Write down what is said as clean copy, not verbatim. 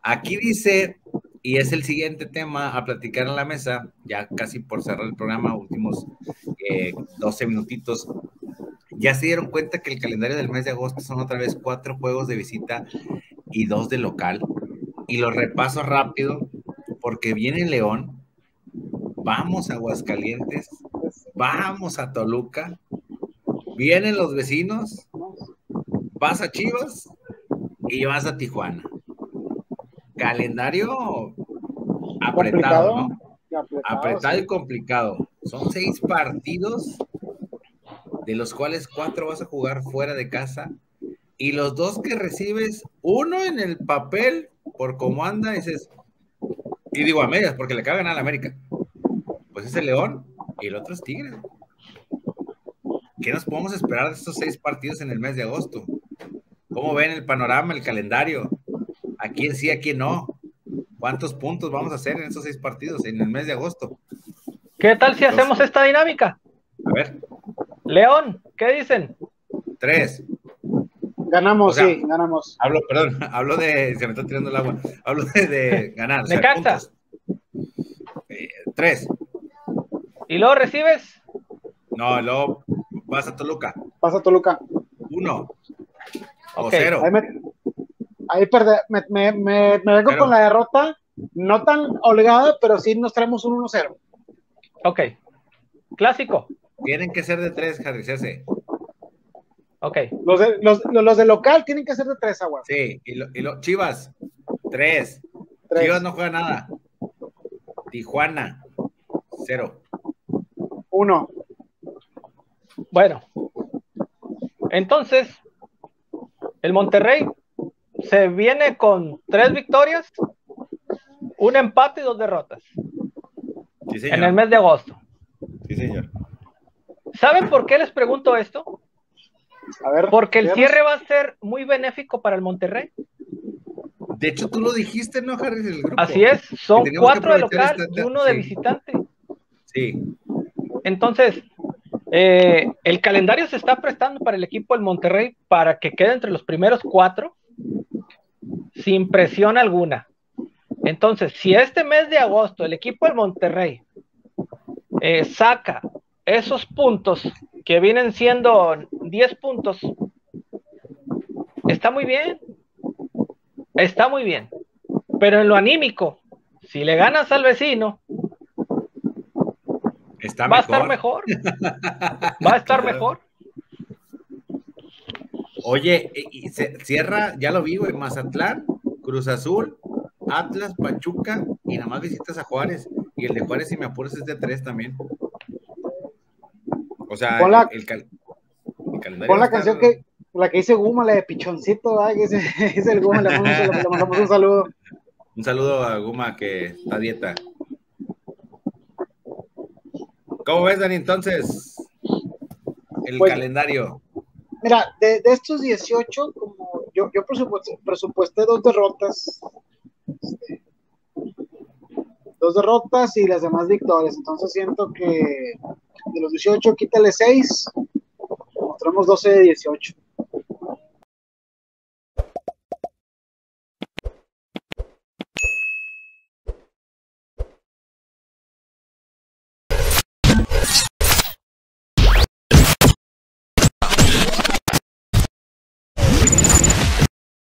Aquí dice, y es el siguiente tema a platicar en la mesa, ya casi por cerrar el programa, últimos 12 minutitos. Ya se dieron cuenta que el calendario del mes de agosto son otra vez 4 juegos de visita y 2 de local. Y lo repaso rápido, porque viene León, vamos a Aguascalientes, vamos a Toluca, vienen los vecinos, vas a Chivas y vas a Tijuana. Calendario apretado, ¿no? Apretado sí. Y complicado. Son 6 partidos, de los cuales 4 vas a jugar fuera de casa, y los 2 que recibes, uno en el papel, por cómo anda, dices, y digo a medias, porque le acaba de ganar a la América, pues es el León, y el otro es Tigres. ¿Qué nos podemos esperar de estos 6 partidos en el mes de agosto? ¿Cómo ven el panorama, el calendario? ¿A quién sí, a quién no? ¿Cuántos puntos vamos a hacer en esos 6 partidos en el mes de agosto? ¿Qué tal si hacemos esta dinámica? A ver. León, ¿qué dicen? 3. Ganamos, o sea, sí, ganamos. Hablo de, se me está tirando el agua, hablo de ganar. O sea, Necaxa. 3. ¿Y luego recibes? No, luego vas a Toluca. Vas a Toluca. 1. O Okay. 0. Ahí me vengo con la derrota, no tan holgada, pero sí nos traemos un 1-0. Ok. Clásico. Tienen que ser de 3, Harry, ese. Ok. Los de local tienen que ser de 3, Aguas. Sí, Chivas, 3. Chivas no juega nada. Tijuana, 0. 1. Bueno. Entonces, el Monterrey se viene con 3 victorias, un empate y 2 derrotas. Sí, señor. En el mes de agosto. Sí, señor. ¿Saben por qué les pregunto esto? A ver, porque el cierre va a ser muy benéfico para el Monterrey. De hecho, tú lo dijiste, ¿no, Harry? El grupo. Así es, son 4 de local y 1 de visitante. Sí. Entonces, el calendario se está prestando para el equipo del Monterrey para que quede entre los primeros 4 sin presión alguna. Entonces, si este mes de agosto el equipo del Monterrey saca esos puntos que vienen siendo 10 puntos, está muy bien. Está muy bien. Pero en lo anímico, si le ganas al vecino, va a estar mejor. Va a estar mejor. Oye, y se cierra, ya lo vi, güey, Mazatlán, Cruz Azul, Atlas, Pachuca, y nada más visitas a Juárez. Y el de Juárez, si me apuras, es de 3 también. O sea, el calendario. Pon la canción la que dice Guma, la de Pichoncito, que es el Guma, le mandamos un saludo. Un saludo a Guma, que está a dieta. ¿Cómo ves, Dani, entonces? El calendario. Mira, de estos 18, como yo presupuesté 2 derrotas. 2 derrotas y las demás victorias. Entonces siento que de los 18, quítale 6. Mostramos 12 de 18.